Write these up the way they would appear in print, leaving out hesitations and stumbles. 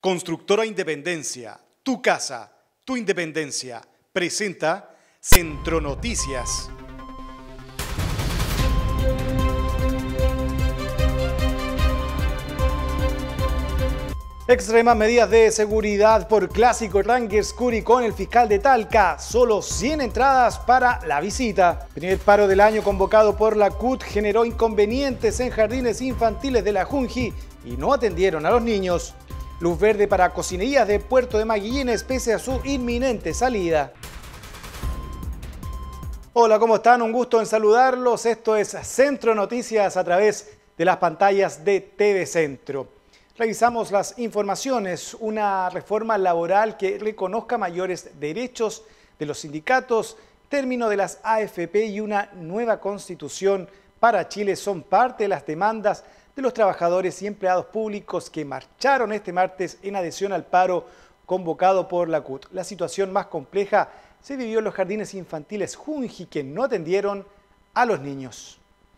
Constructora Independencia, tu casa, tu independencia, presenta Centro Noticias. Extremas medidas de seguridad por Clásico Rangers Curi con el fiscal de Talca. Solo 100 entradas para la visita. Primer paro del año convocado por la CUT generó inconvenientes en jardines infantiles de la Junji y no atendieron a los niños. Luz verde para cocinerías de Puerto de Maguillines pese a su inminente salida. Hola, ¿cómo están? Un gusto en saludarlos. Esto es Centro Noticias a través de las pantallas de TV Centro. Revisamos las informaciones. Una reforma laboral que reconozca mayores derechos de los sindicatos, término de las AFP y una nueva constitución para Chile son parte de las demandas de los trabajadores y empleados públicos que marcharon este martes en adhesión al paro convocado por la CUT. La situación más compleja se vivió en los jardines infantiles Junji, que no atendieron a los niños.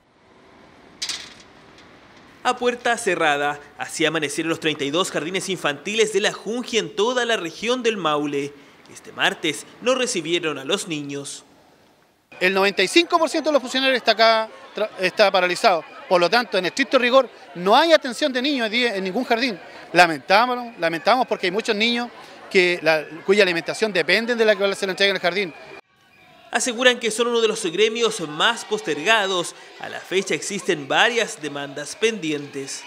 A puerta cerrada, así amanecieron los 32 jardines infantiles de la Junji en toda la región del Maule. Este martes no recibieron a los niños. El 95% de los funcionarios está paralizado. Por lo tanto, en estricto rigor, no hay atención de niños en ningún jardín. Lamentamos porque hay muchos niños cuya alimentación depende de la que se le entrega en el jardín. Aseguran que son uno de los gremios más postergados. A la fecha existen varias demandas pendientes.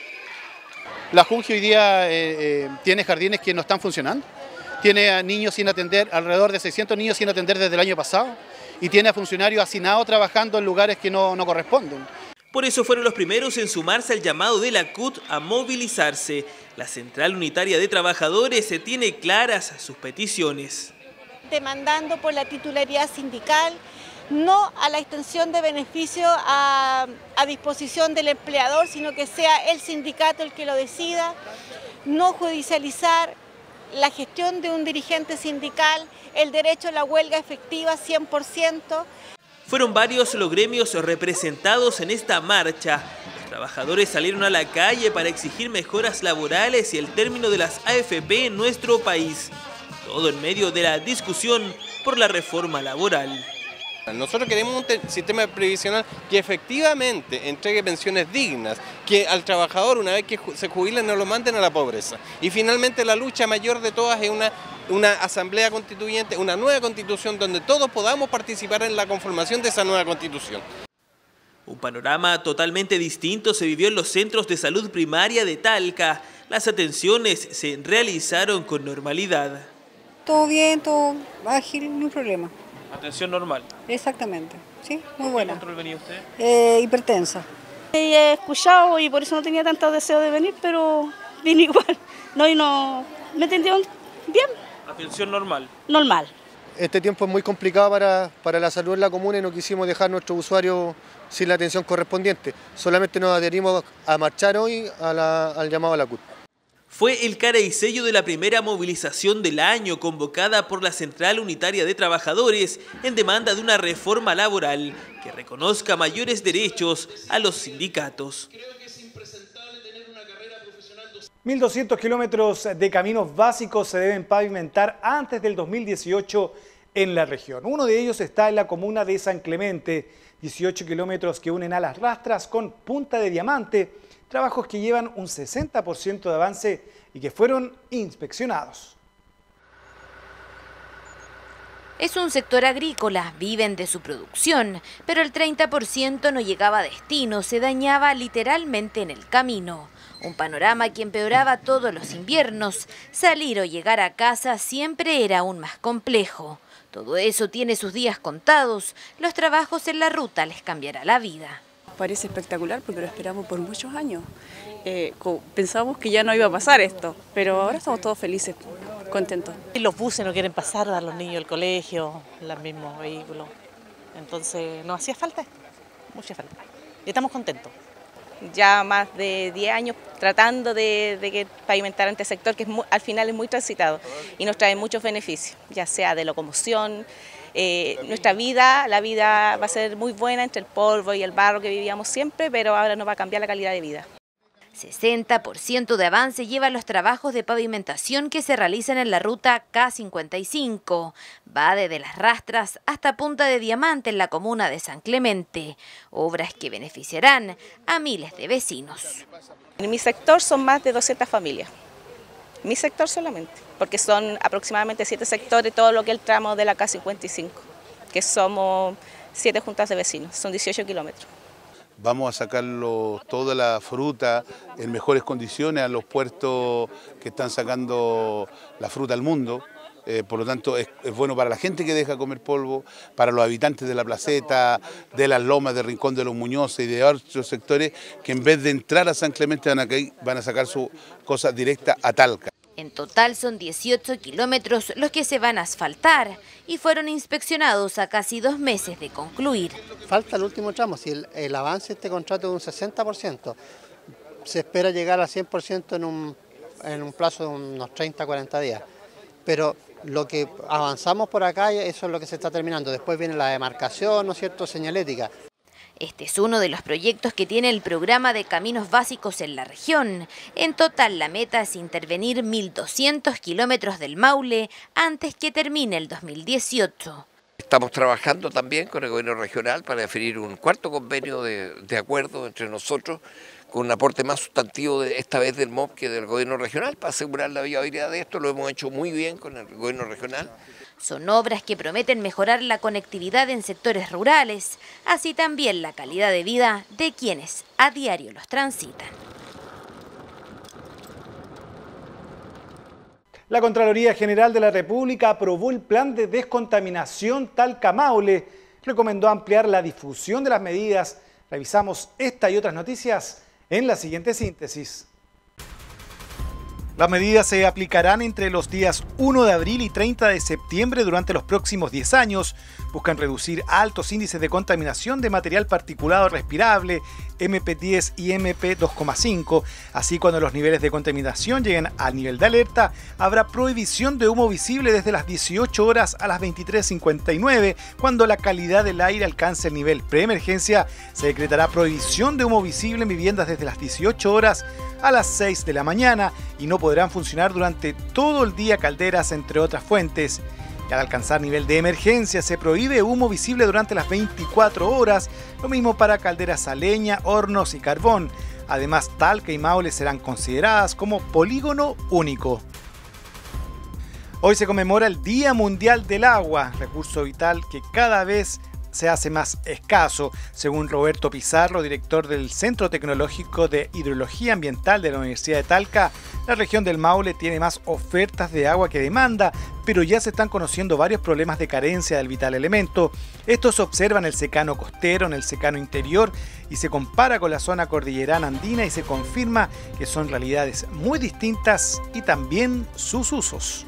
La Junji hoy día tiene jardines que no están funcionando. Tiene a niños sin atender, alrededor de 600 niños sin atender desde el año pasado. Y tiene a funcionarios hacinados trabajando en lugares que no corresponden. Por eso fueron los primeros en sumarse al llamado de la CUT a movilizarse. La Central Unitaria de Trabajadores tiene claras sus peticiones. Demandando por la titularidad sindical, no a la extensión de beneficio a disposición del empleador, sino que sea el sindicato el que lo decida, no judicializar la gestión de un dirigente sindical, el derecho a la huelga efectiva 100%. Fueron varios los gremios representados en esta marcha. Los trabajadores salieron a la calle para exigir mejoras laborales y el término de las AFP en nuestro país. Todo en medio de la discusión por la reforma laboral. Nosotros queremos un sistema previsional que efectivamente entregue pensiones dignas, que al trabajador una vez que se jubile no lo manden a la pobreza. Y finalmente la lucha mayor de todas es una asamblea constituyente, una nueva constitución donde todos podamos participar en la conformación de esa nueva constitución. Un panorama totalmente distinto se vivió en los centros de salud primaria de Talca. Las atenciones se realizaron con normalidad. Todo bien, todo ágil, no hay problema. Atención normal. Exactamente, sí, muy buena. ¿Qué control venía usted? Hipertensa. He escuchado y por eso no tenía tanto deseo de venir, pero vine igual. No, me atendieron bien. Atención normal. Normal. Este tiempo es muy complicado para la salud en la comuna y no quisimos dejar a nuestros usuarios sin la atención correspondiente. Solamente nos adherimos a marchar hoy al llamado a la CUT. Fue el cara y sello de la primera movilización del año convocada por la Central Unitaria de Trabajadores en demanda de una reforma laboral que reconozca mayores derechos a los sindicatos. 1.200 kilómetros de caminos básicos se deben pavimentar antes del 2018 en la región. Uno de ellos está en la comuna de San Clemente, 18 kilómetros que unen a Las Rastras con Punta de Diamante, trabajos que llevan un 60% de avance y que fueron inspeccionados. Es un sector agrícola, viven de su producción, pero el 30% no llegaba a destino, se dañaba literalmente en el camino. Un panorama que empeoraba todos los inviernos. Salir o llegar a casa siempre era aún más complejo. Todo eso tiene sus días contados. Los trabajos en la ruta les cambiará la vida. Parece espectacular porque lo esperamos por muchos años. Pensábamos que ya no iba a pasar esto, pero ahora estamos todos felices, contentos. Los buses no quieren pasar a los niños al colegio, los mismos vehículos. Entonces nos hacía falta esto, mucha falta. Y estamos contentos. Ya más de 10 años tratando de que pavimentaran este sector que al final es muy transitado y nos trae muchos beneficios, ya sea de locomoción. Nuestra vida, la vida va a ser muy buena entre el polvo y el barro que vivíamos siempre, pero ahora nos va a cambiar la calidad de vida. 60% de avance llevan los trabajos de pavimentación que se realizan en la ruta K55. Va desde Las Rastras hasta Punta de Diamante en la comuna de San Clemente. Obras que beneficiarán a miles de vecinos. En mi sector son más de 200 familias. Mi sector solamente, porque son aproximadamente 7 sectores, todo lo que es el tramo de la K55, que somos 7 juntas de vecinos, son 18 kilómetros. Vamos a sacarlo toda la fruta en mejores condiciones a los puertos que están sacando la fruta al mundo. Por lo tanto, es bueno para la gente que deja comer polvo, para los habitantes de la placeta, de las lomas, de Rincón de los Muñozes y de otros sectores que en vez de entrar a San Clemente van a sacar sus cosas directas a Talca. En total son 18 kilómetros los que se van a asfaltar y fueron inspeccionados a casi 2 meses de concluir. Falta el último tramo, si el avance de este contrato es un 60%, se espera llegar al 100% en un plazo de unos 30-40 días. Pero lo que avanzamos por acá, eso es lo que se está terminando. Después viene la demarcación, ¿no es cierto?, señalética. Este es uno de los proyectos que tiene el programa de caminos básicos en la región. En total, la meta es intervenir 1.200 kilómetros del Maule antes que termine el 2018. Estamos trabajando también con el gobierno regional para definir un cuarto convenio de acuerdo entre nosotros, con un aporte más sustantivo esta vez del MOP que del gobierno regional, para asegurar la viabilidad de esto. Lo hemos hecho muy bien con el gobierno regional. Son obras que prometen mejorar la conectividad en sectores rurales, así también la calidad de vida de quienes a diario los transitan. La Contraloría General de la República aprobó el plan de descontaminación Talca-Maule. Recomendó ampliar la difusión de las medidas. Revisamos esta y otras noticias en la siguiente síntesis. Las medidas se aplicarán entre los días 1 de abril y 30 de septiembre durante los próximos 10 años. Buscan reducir altos índices de contaminación de material particulado respirable, MP10 y MP2,5. Así, cuando los niveles de contaminación lleguen al nivel de alerta, habrá prohibición de humo visible desde las 18 horas a las 23:59. Cuando la calidad del aire alcance el nivel preemergencia, se decretará prohibición de humo visible en viviendas desde las 18 horas a las 6 de la mañana y no podrán funcionar durante todo el día calderas, entre otras fuentes. Y al alcanzar nivel de emergencia, se prohíbe humo visible durante las 24 horas, lo mismo para calderas a leña, hornos y carbón. Además, Talca y Maule serán consideradas como polígono único. Hoy se conmemora el Día Mundial del Agua, recurso vital que cada vez se hace más escaso. Según Roberto Pizarro, director del Centro Tecnológico de Hidrología Ambiental de la Universidad de Talca, la región del Maule tiene más ofertas de agua que demanda, pero ya se están conociendo varios problemas de carencia del vital elemento. Esto se observa en el secano costero, en el secano interior, y se compara con la zona cordillerana andina y se confirma que son realidades muy distintas y también sus usos.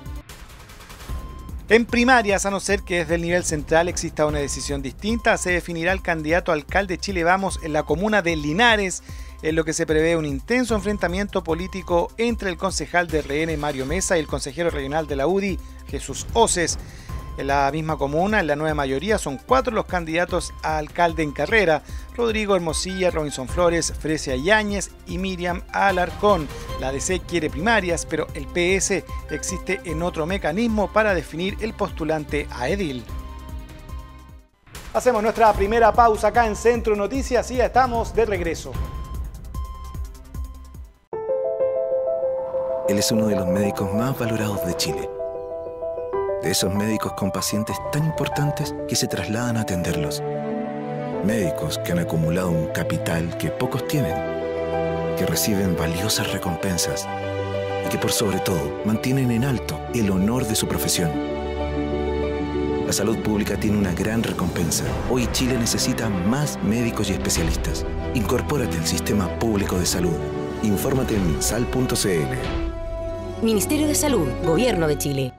En primarias, a no ser que desde el nivel central exista una decisión distinta, se definirá el candidato a alcalde Chile Vamos en la comuna de Linares, en lo que se prevé un intenso enfrentamiento político entre el concejal de RN Mario Mesa y el consejero regional de la UDI, Jesús Oces. En la misma comuna, en la nueva mayoría, son 4 los candidatos a alcalde en carrera: Rodrigo Hermosilla, Robinson Flores, Fresia Yáñez y Miriam Alarcón. La DC quiere primarias, pero el PS existe en otro mecanismo para definir el postulante a edil. Hacemos nuestra primera pausa acá en Centro Noticias y ya estamos de regreso. Él es uno de los médicos más valorados de Chile. De esos médicos con pacientes tan importantes que se trasladan a atenderlos. Médicos que han acumulado un capital que pocos tienen, que reciben valiosas recompensas y que por sobre todo mantienen en alto el honor de su profesión. La salud pública tiene una gran recompensa. Hoy Chile necesita más médicos y especialistas. Incorpórate al sistema público de salud. Infórmate en minsal.cl. Ministerio de Salud, Gobierno de Chile.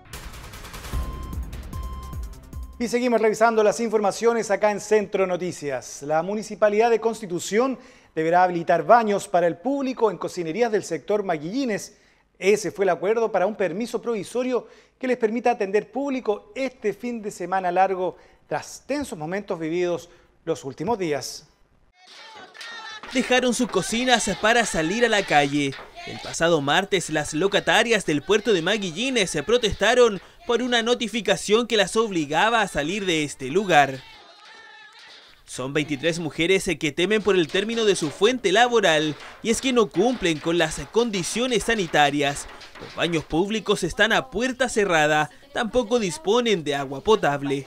Y seguimos revisando las informaciones acá en Centro Noticias. La Municipalidad de Constitución deberá habilitar baños para el público en cocinerías del sector Maguillines. Ese fue el acuerdo para un permiso provisorio que les permita atender público este fin de semana largo tras tensos momentos vividos los últimos días. dejaron sus cocinas para salir a la calle. El pasado martes, las locatarias del puerto de Maguillines se protestaron por una notificación que las obligaba a salir de este lugar. Son 23 mujeres que temen por el término de su fuente laboral, y es que no cumplen con las condiciones sanitarias. Los baños públicos están a puerta cerrada, tampoco disponen de agua potable.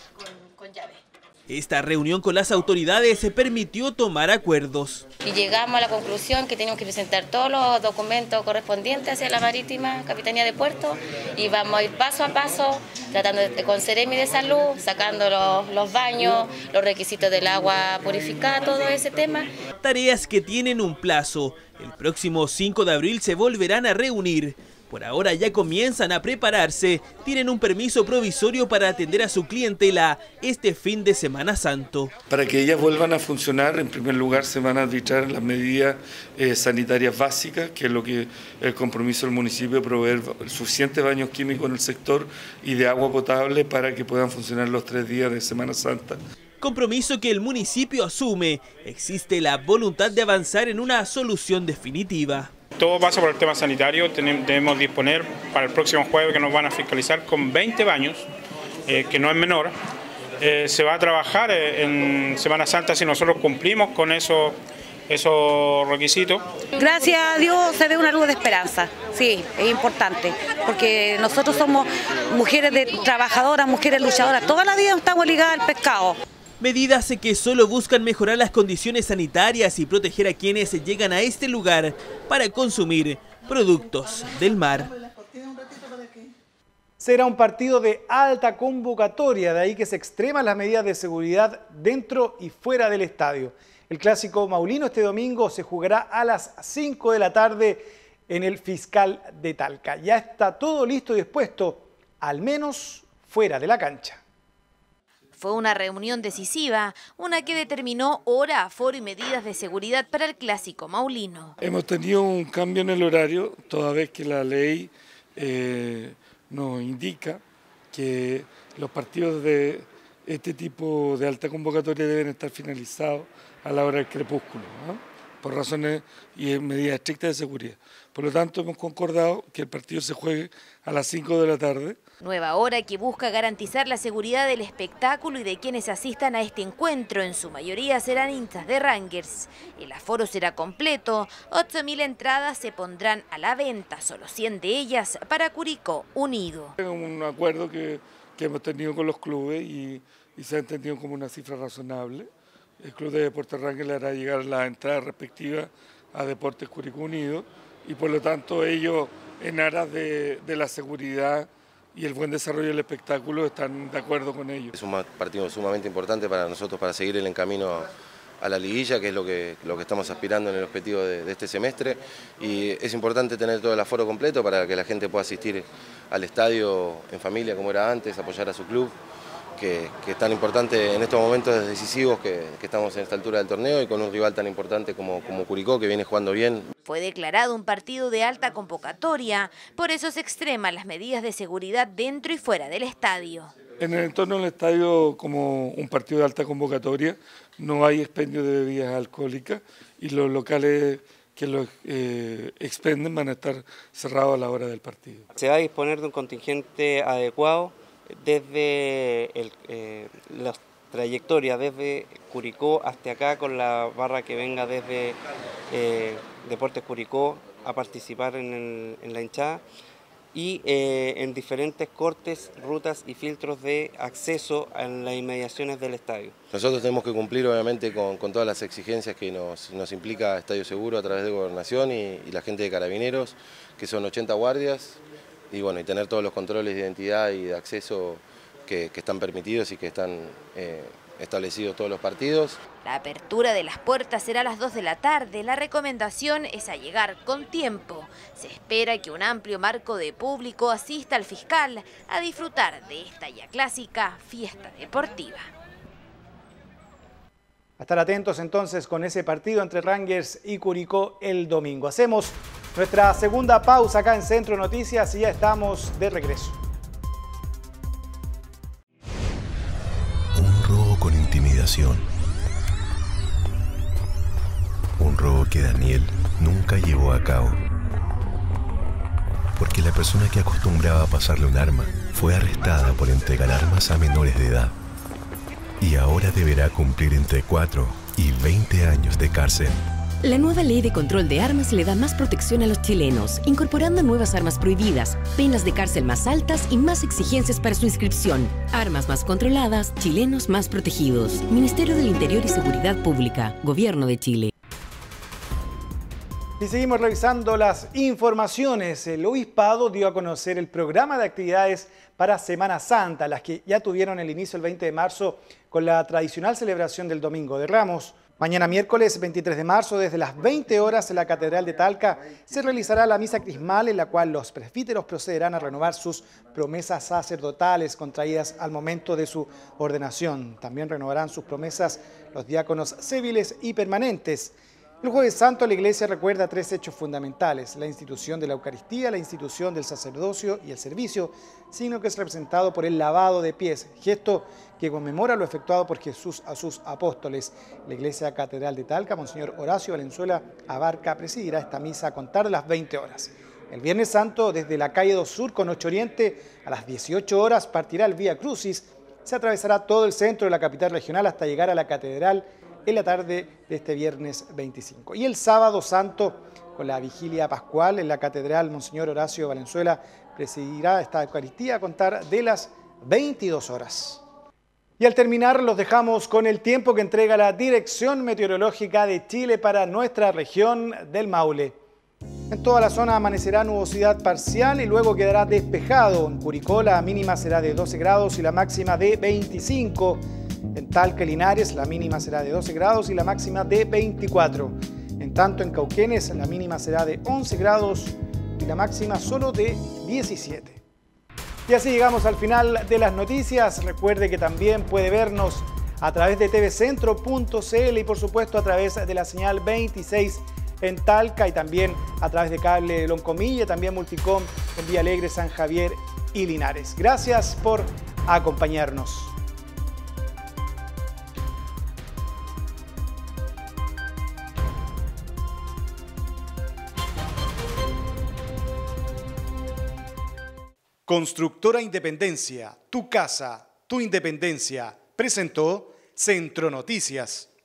Esta reunión con las autoridades se permitió tomar acuerdos. Y llegamos a la conclusión que teníamos que presentar todos los documentos correspondientes hacia la Marítima Capitanía de Puerto y vamos a ir paso a paso, tratando con Seremi de Salud, sacando los baños, los requisitos del agua purificada, todo ese tema. Tareas que tienen un plazo. El próximo 5 de abril se volverán a reunir. Por ahora ya comienzan a prepararse, tienen un permiso provisorio para atender a su clientela este fin de Semana Santo. Para que ellas vuelvan a funcionar, en primer lugar se van a arbitrar las medidas sanitarias básicas, que es lo que el compromiso del municipio, proveer suficientes baños químicos en el sector y de agua potable para que puedan funcionar los 3 días de Semana Santa. Compromiso que el municipio asume. Existe la voluntad de avanzar en una solución definitiva. Todo pasa por el tema sanitario, debemos disponer para el próximo jueves que nos van a fiscalizar con 20 baños, que no es menor. Se va a trabajar en Semana Santa si nosotros cumplimos con esos requisitos. Gracias a Dios se ve una luz de esperanza, sí, es importante, porque nosotros somos mujeres trabajadoras, mujeres luchadoras, toda la vida estamos ligadas al pescado. Medidas que solo buscan mejorar las condiciones sanitarias y proteger a quienes llegan a este lugar para consumir productos del mar. Será un partido de alta convocatoria, de ahí que se extreman las medidas de seguridad dentro y fuera del estadio. El clásico maulino este domingo se jugará a las 5 de la tarde en el Fiscal de Talca. Ya está todo listo y dispuesto, al menos fuera de la cancha. Fue una reunión decisiva, una que determinó hora, aforo y medidas de seguridad para el clásico maulino. Hemos tenido un cambio en el horario, toda vez que la ley nos indica que los partidos de este tipo de alta convocatoria deben estar finalizados a la hora del crepúsculo, ¿no? Por razones y medidas estrictas de seguridad. Por lo tanto, hemos concordado que el partido se juegue a las 5 de la tarde. Nueva hora que busca garantizar la seguridad del espectáculo y de quienes asistan a este encuentro. En su mayoría serán hinchas de Rangers. El aforo será completo. 8.000 entradas se pondrán a la venta, solo 100 de ellas para Curicó Unido. Es un acuerdo que hemos tenido con los clubes y se ha entendido como una cifra razonable. El Club de Deportes Rangers le hará llegar las entradas respectivas a Deportes Curicó Unido y por lo tanto ellos, en aras de la seguridad y el buen desarrollo del espectáculo, están de acuerdo con ellos. Es un partido sumamente importante para nosotros para seguir el camino a la liguilla, que es lo que estamos aspirando en el objetivo de este semestre, y es importante tener todo el aforo completo para que la gente pueda asistir al estadio en familia como era antes, apoyar a su club, que es tan importante en estos momentos decisivos que estamos en esta altura del torneo y con un rival tan importante como Curicó, que viene jugando bien. Fue declarado un partido de alta convocatoria, por eso se extreman las medidas de seguridad dentro y fuera del estadio. En el entorno del estadio, como un partido de alta convocatoria, no hay expendio de bebidas alcohólicas y los locales que los expenden van a estar cerrados a la hora del partido. Se va a disponer de un contingente adecuado desde las trayectorias desde Curicó hasta acá, con la barra que venga desde Deportes Curicó a participar en la hinchada, y en diferentes cortes, rutas y filtros de acceso en las inmediaciones del estadio. Nosotros tenemos que cumplir obviamente con todas las exigencias que nos implica Estadio Seguro a través de Gobernación y la gente de Carabineros, que son 80 guardias, y bueno, y tener todos los controles de identidad y de acceso que están permitidos y que están establecidos todos los partidos. La apertura de las puertas será a las 2 de la tarde. La recomendación es a llegar con tiempo. Se espera que un amplio marco de público asista al fiscal a disfrutar de esta ya clásica fiesta deportiva. A estar atentos entonces con ese partido entre Rangers y Curicó el domingo. Hacemos nuestra segunda pausa acá en Centro Noticias y ya estamos de regreso. Un robo con intimidación. Un robo que Daniel nunca llevó a cabo. Porque la persona que acostumbraba a pasarle un arma fue arrestada por entregar armas a menores de edad. Y ahora deberá cumplir entre 4 y 20 años de cárcel. La nueva ley de control de armas le da más protección a los chilenos, incorporando nuevas armas prohibidas, penas de cárcel más altas y más exigencias para su inscripción. Armas más controladas, chilenos más protegidos. Ministerio del Interior y Seguridad Pública, Gobierno de Chile. Y seguimos revisando las informaciones. El Obispado dio a conocer el programa de actividades para Semana Santa, las que ya tuvieron el inicio el 20 de marzo con la tradicional celebración del Domingo de Ramos. Mañana miércoles 23 de marzo, desde las 20 horas en la Catedral de Talca, se realizará la misa crismal en la cual los presbíteros procederán a renovar sus promesas sacerdotales contraídas al momento de su ordenación. También renovarán sus promesas los diáconos civiles y permanentes. El Jueves Santo la Iglesia recuerda 3 hechos fundamentales: la institución de la Eucaristía, la institución del sacerdocio y el servicio, signo que es representado por el lavado de pies, gesto que conmemora lo efectuado por Jesús a sus apóstoles. La Iglesia Catedral de Talca, Monseñor Horacio Valenzuela Abarca, presidirá esta misa a contar de las 20 horas. El Viernes Santo, desde la calle 2 Sur con 8 Oriente, a las 18 horas partirá el Vía Crucis. Se atravesará todo el centro de la capital regional hasta llegar a la Catedral en la tarde de este viernes 25. Y el Sábado Santo, con la vigilia pascual en la Catedral, Monseñor Horacio Valenzuela presidirá esta Eucaristía a contar de las 22 horas. Y al terminar, los dejamos con el tiempo que entrega la Dirección Meteorológica de Chile para nuestra región del Maule. En toda la zona amanecerá nubosidad parcial y luego quedará despejado. En Curicó la mínima será de 12 grados y la máxima de 25. En Talca y Linares la mínima será de 12 grados y la máxima de 24. En tanto en Cauquenes la mínima será de 11 grados y la máxima solo de 17. Y así llegamos al final de las noticias. Recuerde que también puede vernos a través de tvcentro.cl y por supuesto a través de la señal 26 en Talca y también a través de cable Loncomilla, también Multicom en Villa Alegre, San Javier y Linares. Gracias por acompañarnos. Constructora Independencia, tu casa, tu independencia, presentó Centro Noticias.